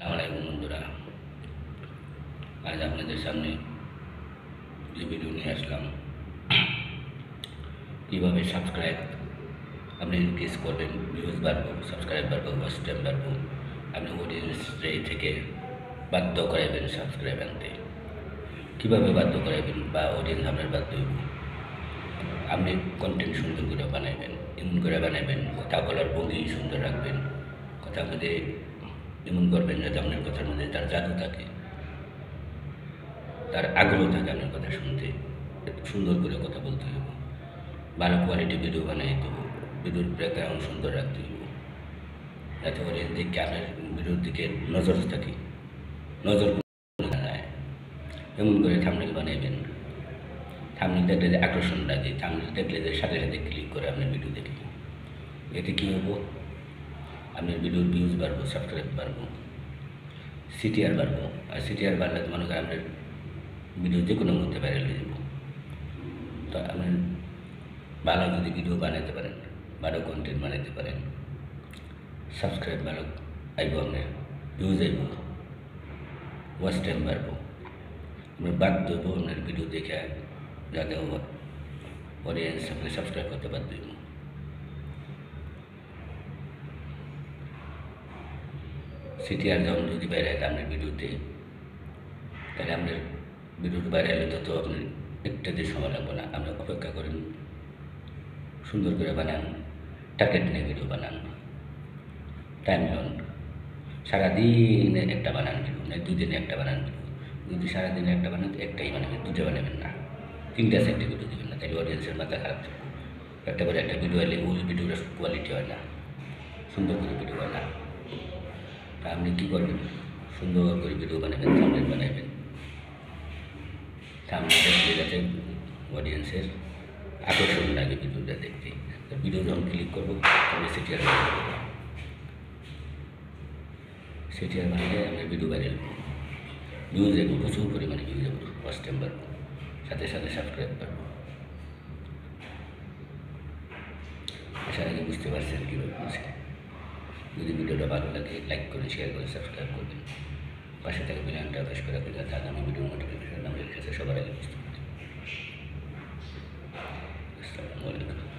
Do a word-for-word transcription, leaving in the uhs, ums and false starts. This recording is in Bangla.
আসসালামু আলাইকুম বন্ধুরা, আজ আপনাদের সামনে যে ভিডিও নিয়ে আসলাম, কীভাবে সাবস্ক্রাইব আপনি ইনক্রিজ করবেন, ভিউজ বাড়বো, সাবস্ক্রাইব বাড়বো, ওয়াচ টাইম বাড়বো, আপনি অডিয়েন্স থেকে বাধ্য করাইবেন সাবস্ক্রাইব আনতে। কীভাবে বাধ্য করাইবেন বা অডিয়েন্স আপনার বাধ্য হইব, আপনি কন্টেন্ট সুন্দর করে বানাইবেন, এমন করে বানাইবেন, কথা বলার ভঙ্গি সুন্দর রাখবেন, কথার মধ্যে এমন করবেন যাতে আপনার কথার মধ্যে তার জাদু থাকে, তার আগ্রহ থাকে আপনার কথা শুনতে। সুন্দর করে কথা বলতে হবে, ভালো কোয়ালিটি ভিডিও বানাই দেব, ভিডিওর ব্যাকগ্রাউন্ড সুন্দর রাখতে হবে, যাতে করে দেখে আপনার ভিডিওর দিকে নজর থাকে, নজর যায়। এমন করে থাম্বনেল বানাইবেন, থাম্বনেল দেখলে যে আকর্ষণ লাগে, থাম্বনেল দেখলে যে সাথে সাথে ক্লিক করে আপনার ভিডিও দেখে। এতে কী হবো, আপনার ভিডিওর ভিউজ বাড়বো, সাবস্ক্রাইব বাড়বো, সিটিআর বাড়বো। আর সিটিআর বাড়লে মনে করেন আপনার ভিডিও যে কোনো মধ্যে ভাইরাল হয়ে যাব। তো আপনি ভালো যদি ভিডিও বানাইতে পারেন, ভালো কন্টেন্ট বানাইতে পারেন, সাবস্ক্রাইব ভালো আইব, আপনার ভিউজ আইব, ওয়াচ টাইম বাড়বো, আপনার বাধ্য হইব আপনার ভিডিও দেখে যাতে অডিয়েন্স আপনি সাবস্ক্রাইব করতে বাধ্য হইব। সিটিআর যখন যদি বাইরে আপনার ভিডিওতে, তাহলে আপনার ভিডিওটা বাইরে হলে তো আপনি একটা দিয়ে সময় লাগবে না, আপনি অপেক্ষা করেন, সুন্দর করে বানান, টার্গেট নিয়ে ভিডিও বানান, টাইম লন, সারাদিনে একটা বানান ভিডিও, না দুই দিনে একটা বানান ভিডিও। যদি সারাদিনে একটা বানান, একটাই বানাবেন, দুটো বানাবেন না, তিনটা চারটে ভিডিও দেবেন না, তাহলে অডিয়েন্সের মাথা খারাপ থাকবে। একটা করে একটা ভিডিও এলে ওই ভিডিওটা কোয়ালিটি হয় না, সুন্দর করে ভিডিও হয় না। তা আপনি কী করবেন, সুন্দর করে ভিডিও বানাবেন, থাম্বনেল বানাবেন, থাম্বনেল দেখলে যাতে অডিয়েন্সের আকর্ষণ লাগে ভিডিওটা দেখতে। ভিডিও যখন ক্লিক করবো তাহলে সিটিআর বানাবো, সিটিআর বানালে আমরা ভিডিও ভাইরাল ভিউজ যাবো, প্রচুর পরিমাণে ভিউজ যাবো, ওয়াচ টাইম বাড়বো, সাথে সাথে সাবস্ক্রাইব বাড়বো। আশা রাখি বুঝতে পারছেন কীভাবে বলছি। যদি ভিডিওটা ভালো লাগে লাইক করে, শেয়ার করে, সাবস্ক্রাইব করবেন, পাশে থেকে বেলানটা প্রেস করে রাখবেন যাতে আগামী ভিডিও নোটিফিকেশন আমাদের কাছে সবার আগে বুঝতে পারে। আসসালামু আলাইকুম।